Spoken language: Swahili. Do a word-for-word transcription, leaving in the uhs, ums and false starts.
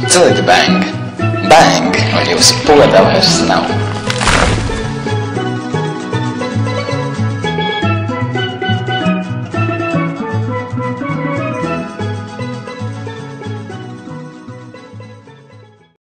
Cillit bang! Bang! Un jūsu poda vairs nav.